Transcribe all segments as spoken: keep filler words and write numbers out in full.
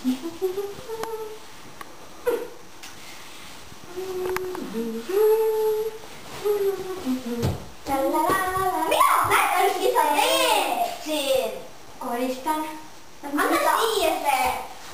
Mida? Näed, miski sa teed siin? Koristan. Anna siia see.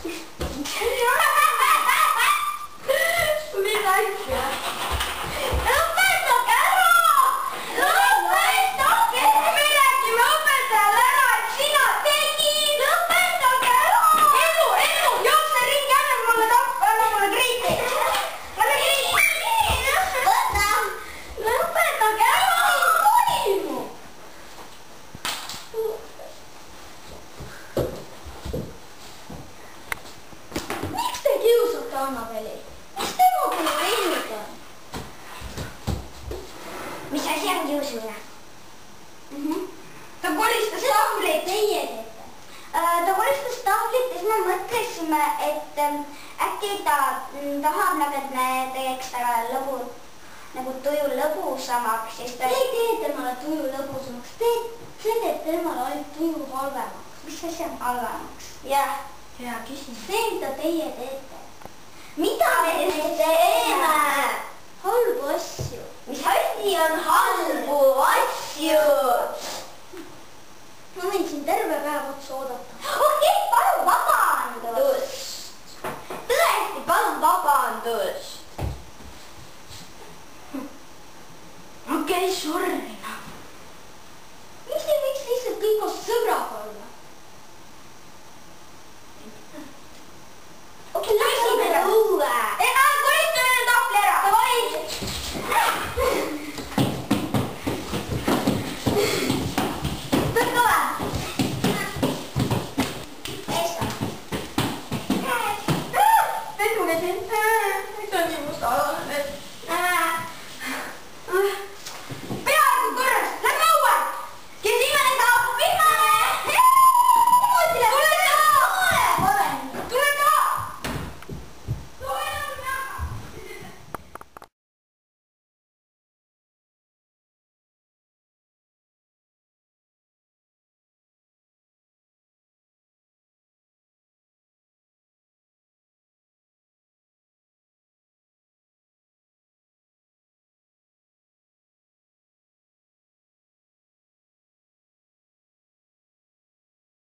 Mis asja? Lõpetage ära! Lõpetage! Me räägime õpetajale ära, et sina tegid! Lõpetage ära! Edu, Edu, jookse ringi, anna mulle tapp, anna mulle kriiti! Anna kriiti! Võta! Lõpetage ära! Toimu! Miks te kiusate Annabeli? Mis tema pole teinud on? Mis asi on kiusamine? Ta koristas tahvlit. Teie teete? Ta koristas tahvlit ja siis me mõtlesime, et äkki ta tahab nagu, et me teeks taga lõbu, nagu tuju lõbusamaks. Te ei tee temale tuju lõbusamaks, see teeb temale ainult tuju halvemaks. Mis asi on halvemaks? Jah. Hea küsimus. See, mida teie teete. Mida me teeme? Halbu asju. Mis asi on halbu asju? Ma võin siin terve päev otsa oodata.